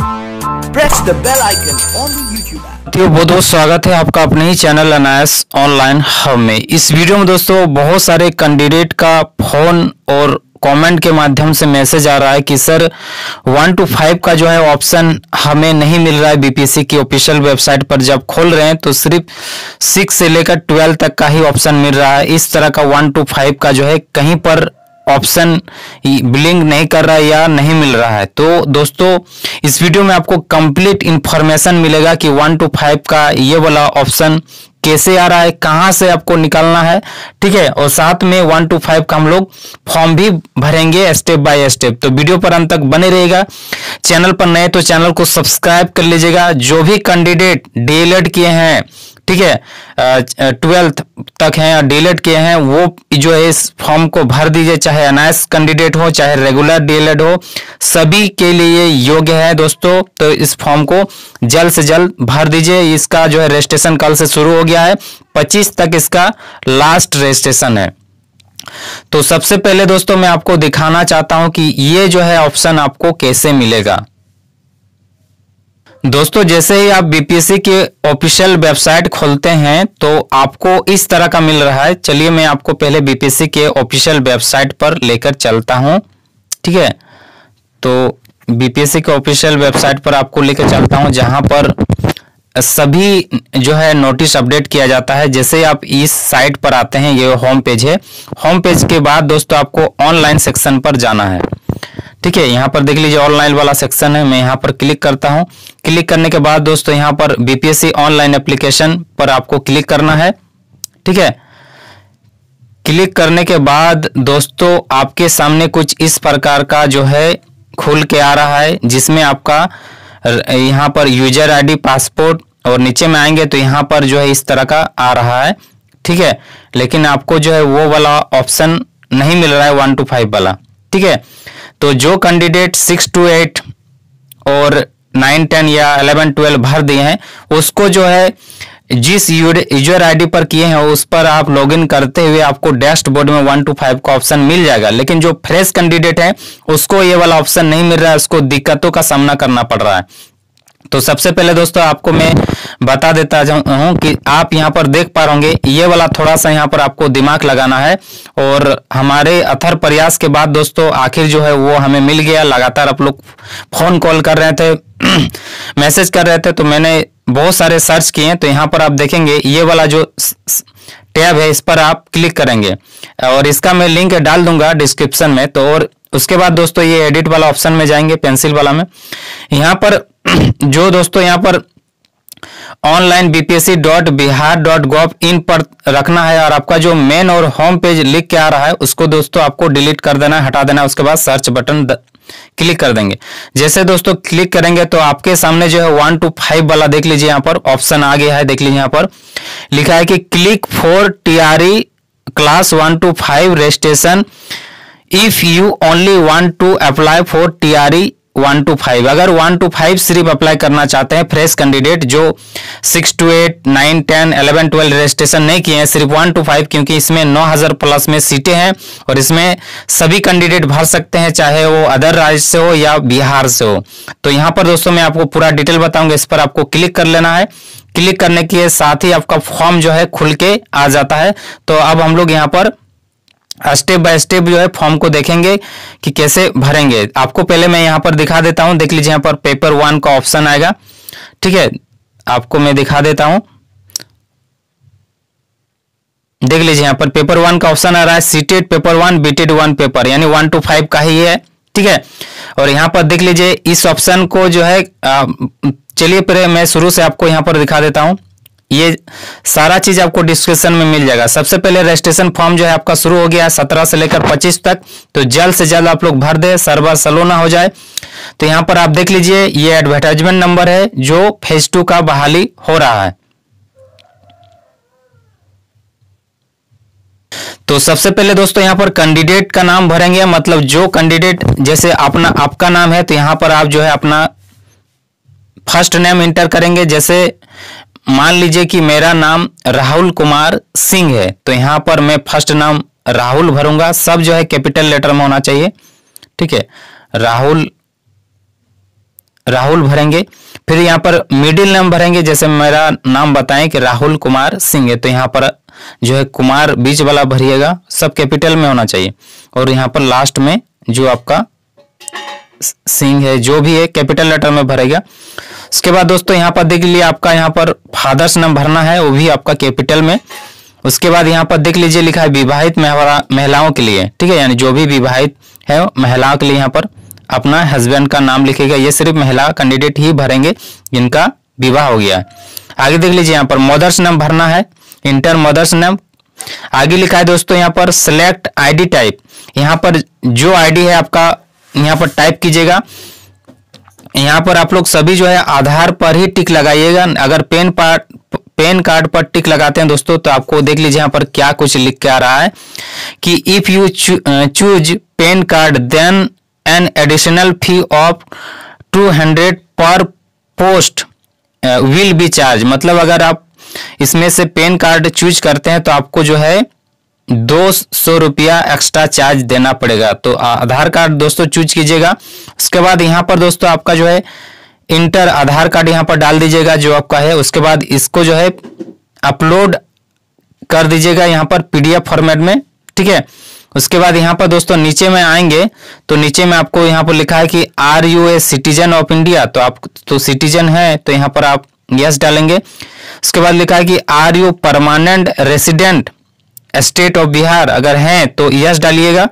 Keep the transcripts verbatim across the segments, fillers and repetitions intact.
Press the bell icon on the YouTube app. तो बहुत बहुत स्वागत है आपका अपने ही चैनल अनायास ऑनलाइन हब में। इस वीडियो में दोस्तों बहुत सारे कैंडिडेट का फोन और कमेंट के माध्यम से मैसेज आ रहा है कि सर वन टू फाइव का जो है ऑप्शन हमें नहीं मिल रहा है। बीपीएससी की ऑफिशियल वेबसाइट पर जब खोल रहे हैं तो सिर्फ सिक्स से लेकर ट्वेल्व तक का ही ऑप्शन मिल रहा है। इस तरह का वन टू फाइव का जो है कहीं पर ऑप्शन ब्लिंक नहीं कर रहा है या नहीं मिल रहा है। तो दोस्तों इस वीडियो में आपको कंप्लीट इंफॉर्मेशन मिलेगा कि वन टू फाइव का ये वाला ऑप्शन कैसे आ रहा है, कहां से आपको निकालना है, ठीक है। और साथ में वन टू फाइव का हम लोग फॉर्म भी भरेंगे स्टेप बाय स्टेप। तो वीडियो पर अंत तक बने रहेगा। चैनल पर नए तो चैनल को सब्सक्राइब कर लीजिएगा। जो भी कैंडिडेट डीएलएड किए हैं, ठीक है, ट्वेल्थ तक हैं और डीएलएड किए हैं, वो जो है इस फॉर्म को भर दीजिए। चाहे अनायास कैंडिडेट हो चाहे रेगुलर डीएलएड हो, सभी के लिए योग्य है दोस्तों। तो इस फॉर्म को जल्द से जल्द भर दीजिए। इसका जो है रजिस्ट्रेशन कल से शुरू हो गया है, पच्चीस तक इसका लास्ट रजिस्ट्रेशन है। तो सबसे पहले दोस्तों मैं आपको दिखाना चाहता हूं कि ये जो है ऑप्शन आपको कैसे मिलेगा। दोस्तों जैसे ही आप बीपीएससी के ऑफिशियल वेबसाइट खोलते हैं तो आपको इस तरह का मिल रहा है। चलिए मैं आपको पहले बीपीएससी के ऑफिशियल वेबसाइट पर लेकर चलता हूं, ठीक है। तो बीपीएससी के ऑफिशियल वेबसाइट पर आपको लेकर चलता हूं जहां पर सभी जो है नोटिस अपडेट किया जाता है। जैसे आप इस साइट पर आते हैं, ये होम पेज है। होम पेज के बाद दोस्तों आपको ऑनलाइन सेक्शन पर जाना है, ठीक है। यहाँ पर देख लीजिए ऑनलाइन वाला सेक्शन है। मैं यहाँ पर क्लिक करता हूँ। क्लिक करने के बाद दोस्तों यहाँ पर बीपीएससी ऑनलाइन एप्लीकेशन पर आपको क्लिक करना है, ठीक है। क्लिक करने के बाद दोस्तों आपके सामने कुछ इस प्रकार का जो है खुल के आ रहा है, जिसमें आपका यहाँ पर यूजर आईडी, पासपोर्ट और नीचे में आएंगे तो यहाँ पर जो है इस तरह का आ रहा है, ठीक है। लेकिन आपको जो है वो वाला ऑप्शन नहीं मिल रहा है वन टू फाइव वाला, ठीक है। तो जो कैंडिडेट सिक्स टू एट और नाइन टेन या इलेवन ट्वेल्व भर दिए हैं, उसको जो है जिस यूजर आईडी पर किए हैं उस पर आप लॉगिन करते हुए आपको डैशबोर्ड में वन टू फाइव का ऑप्शन मिल जाएगा। लेकिन जो फ्रेश कैंडिडेट है उसको ये वाला ऑप्शन नहीं मिल रहा है, उसको दिक्कतों का सामना करना पड़ रहा है। तो सबसे पहले दोस्तों आपको मैं बता देता हूं कि आप यहां पर देख पा रहे होंगे, ये वाला थोड़ा सा यहां पर आपको दिमाग लगाना है। और हमारे अथर प्रयास के बाद दोस्तों आखिर जो है वो हमें मिल गया। लगातार आप लोग फोन कॉल कर रहे थे, मैसेज कर रहे थे, तो मैंने बहुत सारे सर्च किए। तो यहाँ पर आप देखेंगे ये वाला जो टैब है इस पर आप क्लिक करेंगे और इसका मैं लिंक डाल दूंगा डिस्क्रिप्शन में। तो और उसके बाद दोस्तों ये एडिट वाला ऑप्शन में जाएंगे, पेंसिल वाला में। यहाँ पर जो दोस्तों यहाँ पर online BPSC dot Bihar dot gov in पर रखना है और आपका जो मेन और होम पेज लिख के आ रहा है उसको दोस्तों आपको डिलीट कर देना है, हटा देना है। उसके बाद सर्च बटन क्लिक कर देंगे। जैसे दोस्तों क्लिक करेंगे तो आपके सामने जो है वन टू फाइव वाला देख लीजिए यहाँ पर ऑप्शन आ गया है। देख लीजिए यहाँ पर लिखा है कि click for TRE class one two five registration if you only want to apply for TRE one two five. अगर वन टू फाइव सिर्फ अप्लाई करना चाहते हैं फ्रेश कैंडिडेट जो six two eight nine ten eleven twelve registration नहीं किए हैं, सिर्फ वन टू फाइव, क्योंकि इसमें नौ हजार प्लस में सीटें हैं और इसमें सभी कैंडिडेट भर सकते हैं, चाहे वो अदर राज्य से हो या बिहार से हो। तो यहाँ पर दोस्तों मैं आपको पूरा डिटेल बताऊंगा, इस पर आपको क्लिक कर लेना है। क्लिक करने के साथ ही आपका फॉर्म जो है खुल के आ जाता है। तो अब हम लोग यहाँ पर स्टेप बाय स्टेप जो है फॉर्म को देखेंगे कि कैसे भरेंगे। आपको पहले मैं यहाँ पर दिखा देता हूं। देख लीजिए यहाँ पर पेपर वन का ऑप्शन आएगा, ठीक है। आपको मैं दिखा देता हूं, देख लीजिए यहाँ पर पेपर वन का ऑप्शन आ रहा है। सीटेड पेपर वन, बीटेड वन पेपर, यानी वन टू फाइव का ही है, ठीक है। और यहाँ पर देख लीजिए इस ऑप्शन को जो है, चलिए पहले मैं शुरू से आपको यहाँ पर दिखा देता हूं। ये सारा चीज आपको डिस्क्रिप्शन में मिल जाएगा। सबसे पहले रजिस्ट्रेशन फॉर्म जो है आपका शुरू हो गया सत्रह से लेकर पच्चीस तक। तो जल्द से जल्द आप लोग भर दे, सर्वर स्लो ना हो जाए। तो यहाँ पर आप देख लीजिए ये एडवर्टाइजमेंट नंबर है जो फेज टू का बहाली हो रहा है। तो सबसे पहले दोस्तों यहाँ पर कैंडिडेट का नाम भरेंगे, मतलब जो कैंडिडेट, जैसे अपना आपका नाम है तो यहाँ पर आप जो है अपना फर्स्ट नेम इंटर करेंगे। जैसे मान लीजिए कि मेरा नाम राहुल कुमार सिंह है, तो यहाँ पर मैं फर्स्ट नाम राहुल भरूंगा। सब जो है कैपिटल लेटर में होना चाहिए, ठीक है। राहुल राहुल भरेंगे। फिर यहाँ पर मिडिल नेम भरेंगे, जैसे मेरा नाम बताएं कि राहुल कुमार सिंह है, तो यहाँ पर जो है कुमार बीच वाला भरिएगा, सब कैपिटल में होना चाहिए। और यहाँ पर लास्ट में जो आपका सिंह है जो भी है कैपिटल लेटर में भरेगा। उसके बाद दोस्तों यहाँ पर देख लीजिए आपका यहाँ पर फादर्स नाम भरना है, वो भी आपका कैपिटल में। उसके बाद यहाँ पर देख लीजिए लिखा है विवाहित महिलाओं के लिए, ठीक है, यानी जो भी विवाहित है महिलाओं के लिए यहाँ पर अपना हस्बैंड का नाम लिखेगा। ये सिर्फ महिला कैंडिडेट ही भरेंगे जिनका विवाह हो गया है। आगे देख लीजिए यहाँ पर मदर्स नाम भरना है, इंटर मदर्स नाम। आगे लिखा है दोस्तों यहाँ पर सिलेक्ट आईडी टाइप, यहाँ पर जो आईडी है आपका यहाँ पर टाइप कीजिएगा। यहाँ पर आप लोग सभी जो है आधार पर ही टिक लगाइएगा। अगर पेन पार्ट पेन कार्ड पर टिक लगाते हैं दोस्तों तो आपको देख लीजिए यहाँ पर क्या कुछ लिख के आ रहा है कि if you choose pen card then an additional fee of two hundred per post will be charge. मतलब अगर आप इसमें से पेन कार्ड चूज करते हैं तो आपको जो है दो सौ रुपया एक्स्ट्रा चार्ज देना पड़ेगा। तो आधार कार्ड दोस्तों चूज कीजिएगा। उसके बाद यहाँ पर दोस्तों आपका जो है इंटर आधार कार्ड यहाँ पर डाल दीजिएगा जो आपका है। उसके बाद इसको जो है अपलोड कर दीजिएगा यहाँ पर पीडीएफ फॉर्मेट में, ठीक है। उसके बाद यहाँ पर दोस्तों नीचे में आएंगे तो नीचे में आपको यहाँ पर लिखा है कि are you a citizen of India, तो आप तो सिटीजन है तो यहाँ पर आप यस डालेंगे। उसके बाद लिखा है कि are you permanent resident state of Bihar, अगर हैं तो यस डालिएगा।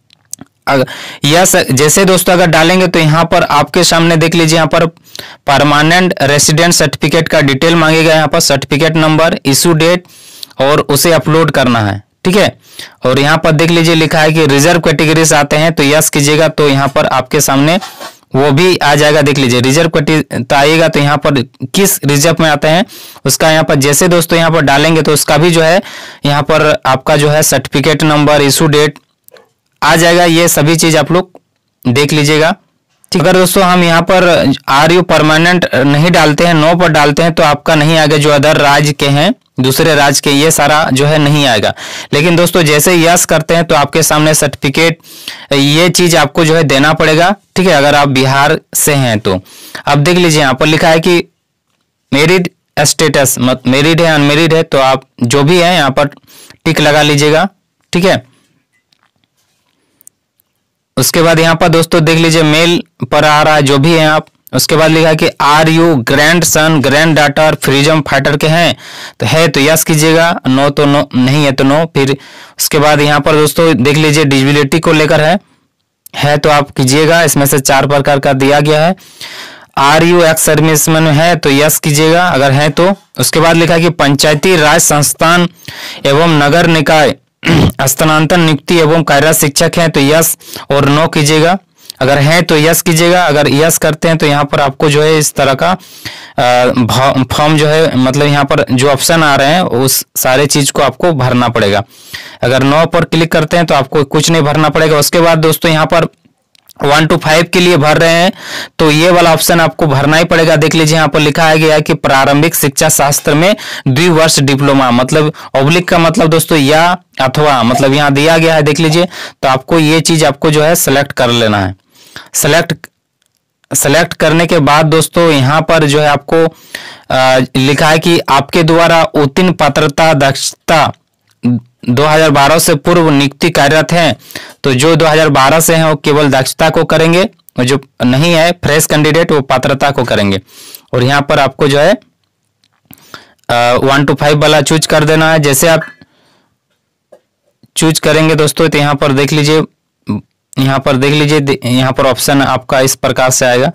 यस जैसे दोस्तों अगर डालेंगे तो यहाँ पर आपके सामने देख लीजिए यहाँ पर परमानेंट रेसिडेंट सर्टिफिकेट का डिटेल मांगेगा, यहाँ पर सर्टिफिकेट नंबर, इशू डेट और उसे अपलोड करना है, ठीक है। और यहाँ पर देख लीजिए लिखा है कि रिजर्व कैटेगरी से आते हैं तो यस कीजिएगा, तो यहाँ पर आपके सामने वो भी आ जाएगा। देख लीजिए रिजर्व कैटेगरी तो आएगा, तो यहाँ पर किस रिजर्व में आते हैं उसका यहाँ पर जैसे दोस्तों यहाँ पर डालेंगे तो उसका भी जो है यहाँ पर आपका जो है सर्टिफिकेट नंबर, इशू डेट आ जाएगा। ये सभी चीज आप लोग देख लीजिएगा, ठीक। अगर दोस्तों हम यहाँ पर आर यू परमानेंट नहीं डालते हैं, नो पर डालते हैं तो आपका नहीं आएगा। जो अदर राज्य के हैं, दूसरे राज्य के, ये सारा जो है नहीं आएगा। लेकिन दोस्तों जैसे यस करते हैं तो आपके सामने सर्टिफिकेट ये चीज आपको जो है देना पड़ेगा, ठीक है, अगर आप बिहार से हैं तो। अब देख लीजिए यहाँ पर लिखा है कि मैरिड स्टेटस, मत मैरिड है अनमेरिड है, तो आप जो भी है यहाँ पर टिक लगा लीजिएगा, ठीक है। उसके बाद यहाँ पर दोस्तों देख लीजिए मेल पर आ रहा है जो भी है आप। उसके बाद लिखा है कि are you grand son grand daughter freedom fighter के हैं, तो है तो यस कीजिएगा, नो तो नो, नहीं है तो नो। फिर उसके बाद यहाँ पर दोस्तों देख लीजिए डिसेबिलिटी को लेकर है है तो आप कीजिएगा, इसमें से चार प्रकार का दिया गया है। आर यू एक्स सर्विसमैन है तो यस कीजिएगा अगर है तो। उसके बाद लिखा है कि पंचायती राज संस्थान एवं नगर निकाय स्थानांतरण नियुक्ति एवं कार्यरत शिक्षक हैं तो यस और नो कीजिएगा, अगर है तो यस कीजिएगा। अगर यस करते हैं तो यहाँ पर आपको जो है इस तरह का फॉर्म जो है, मतलब यहाँ पर जो ऑप्शन आ रहे हैं उस सारे चीज को आपको भरना पड़ेगा। अगर नो पर क्लिक करते हैं तो आपको कुछ नहीं भरना पड़ेगा। उसके बाद दोस्तों यहाँ पर वन टू फाइव के लिए भर रहे हैं तो ये वाला ऑप्शन आपको भरना ही पड़ेगा। देख लीजिए यहाँ पर लिखा है गया है कि प्रारंभिक शिक्षा शास्त्र में द्विवर्ष डिप्लोमा, मतलब ऑब्लिक का मतलब दोस्तों या अथवा, मतलब यहाँ दिया गया है, देख लीजिए। तो आपको ये चीज आपको जो है सेलेक्ट कर लेना है। सेलेक्ट सेलेक्ट करने के बाद दोस्तों यहाँ पर जो है आपको आ, लिखा है कि आपके द्वारा उत्तीर्ण पात्रता दक्षता दो हज़ार बारह से पूर्व नियुक्ति कार्यरत हैं, तो जो दो हज़ार बारह से हैं वो केवल दक्षता को करेंगे, और जो नहीं है फ्रेश कैंडिडेट वो पात्रता को करेंगे। और यहाँ पर आपको जो है वन टू फाइव वाला चूज कर देना है। जैसे आप चूज करेंगे दोस्तों तो यहाँ पर देख लीजिए, यहाँ पर देख लीजिए यहाँ पर ऑप्शन आपका इस प्रकार से आएगा।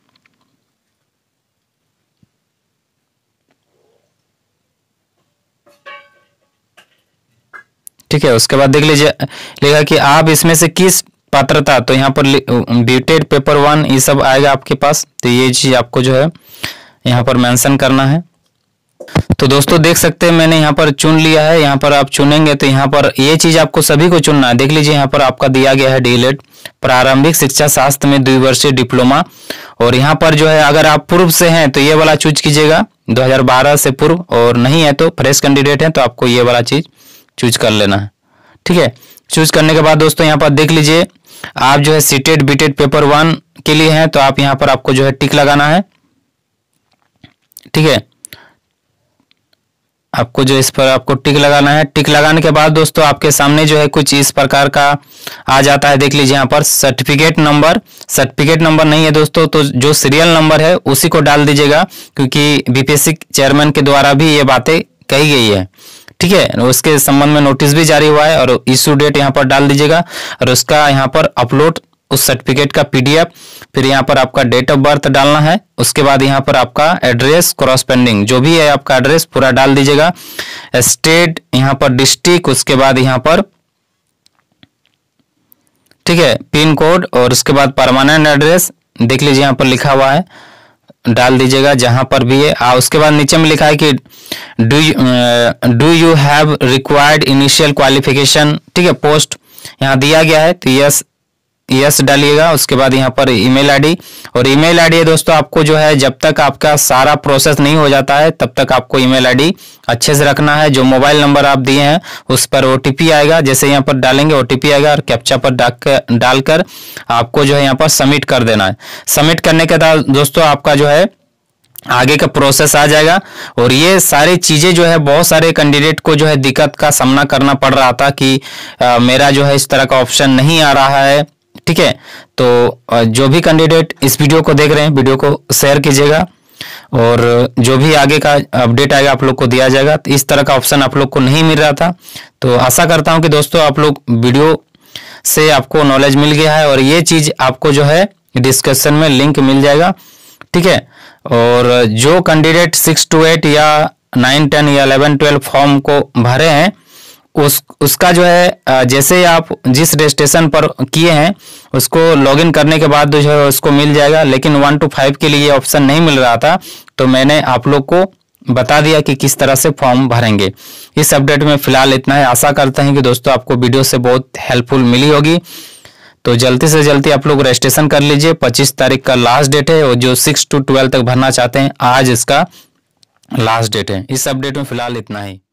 ठीक है, उसके बाद देख लीजिए लिखा कि आप इसमें से किस पात्रता, तो यहाँ पर ब्यूटेड पेपर वन ये सब आएगा आपके पास, तो ये चीज आपको जो है यहाँ पर मेंशन करना है। तो दोस्तों देख सकते हैं मैंने यहाँ पर चुन लिया है। यहाँ पर आप चुनेंगे तो यहाँ पर ये चीज आपको सभी को चुनना है। देख लीजिए यहाँ पर आपका दिया गया है डीएलएड प्रारंभिक शिक्षा शास्त्र में द्विवर्षीय डिप्लोमा, और यहाँ पर जो है अगर आप पूर्व से हैं तो ये वाला चूज कीजिएगा दो हज़ार बारह से पूर्व, और नहीं है तो फ्रेश कैंडिडेट है तो आपको ये वाला चीज चूज कर लेना है। ठीक है, चूज करने के बाद दोस्तों यहाँ पर देख लीजिए आप जो है सीटेड बीटेड पेपर वन के लिए है तो आप यहाँ पर आपको जो है टिक लगाना है, ठीक है। आपको जो इस पर आपको टिक लगाना है। टिक लगाने के बाद दोस्तों आपके सामने जो है कुछ इस प्रकार का आ जाता है। देख लीजिए यहाँ पर सर्टिफिकेट नंबर, सर्टिफिकेट नंबर नहीं है दोस्तों, तो जो सीरियल नंबर है उसी को डाल दीजिएगा, क्योंकि बीपीएससी चेयरमैन के द्वारा भी ये बातें कही गई है, ठीक है। उसके संबंध में नोटिस भी जारी हुआ है और इशू डेट यहाँ पर डाल दीजिएगा और उसका यहाँ पर अपलोड उस सर्टिफिकेट का पीडीएफ, फिर यहाँ पर आपका डेट ऑफ बर्थ डालना है। उसके बाद यहाँ पर आपका एड्रेस कॉरस्पेंडिंग जो भी है आपका एड्रेस पूरा डाल दीजिएगा, स्टेट, यहाँ पर डिस्ट्रिक्ट, उसके बाद यहाँ पर ठीक है पिन कोड और उसके बाद परमानेंट एड्रेस देख लीजिए यहाँ पर लिखा हुआ है, डाल दीजिएगा जहां पर भी है। आ, उसके बाद नीचे में लिखा है कि do do you have required initial qualification, ठीक है, पोस्ट यहाँ दिया गया है तो यस यस डालिएगा। उसके बाद यहाँ पर ईमेल आईडी, और ईमेल आईडी दोस्तों आपको जो है जब तक आपका सारा प्रोसेस नहीं हो जाता है तब तक आपको ईमेल आईडी अच्छे से रखना है। जो मोबाइल नंबर आप दिए हैं उस पर ओटीपी आएगा, जैसे यहाँ पर डालेंगे ओटीपी आएगा और कैप्चा पर डालकर आपको जो है यहाँ पर सबमिट कर देना है। सबमिट करने के बाद दोस्तों आपका जो है आगे का प्रोसेस आ जाएगा। और ये सारी चीजें जो है बहुत सारे कैंडिडेट को जो है दिक्कत का सामना करना पड़ रहा था कि आ, मेरा जो है इस तरह का ऑप्शन नहीं आ रहा है, ठीक है। तो जो भी कैंडिडेट इस वीडियो को देख रहे हैं वीडियो को शेयर कीजिएगा और जो भी आगे का अपडेट आएगा आप लोग को दिया जाएगा। तो इस तरह का ऑप्शन आप लोग को नहीं मिल रहा था, तो आशा करता हूं कि दोस्तों आप लोग वीडियो से आपको नॉलेज मिल गया है और ये चीज आपको जो है डिस्क्रिप्शन में लिंक मिल जाएगा, ठीक है। और जो कैंडिडेट सिक्स टू एट या नाइन टेन या इलेवन ट्वेल्व फॉर्म को भरे हैं उस उसका जो है जैसे आप जिस रजिस्ट्रेशन पर किए हैं उसको लॉगिन करने के बाद जो है उसको मिल जाएगा, लेकिन वन टू फाइव के लिए ये ऑप्शन नहीं मिल रहा था, तो मैंने आप लोग को बता दिया कि किस तरह से फॉर्म भरेंगे। इस अपडेट में फिलहाल इतना है। आशा करते हैं कि दोस्तों आपको वीडियो से बहुत हेल्पफुल मिली होगी। तो जल्दी से जल्दी आप लोग रजिस्ट्रेशन कर लीजिए। पच्चीस तारीख का लास्ट डेट है और जो सिक्स टू ट्वेल्व तक भरना चाहते हैं आज इसका लास्ट डेट है। इस अपडेट में फिलहाल इतना ही।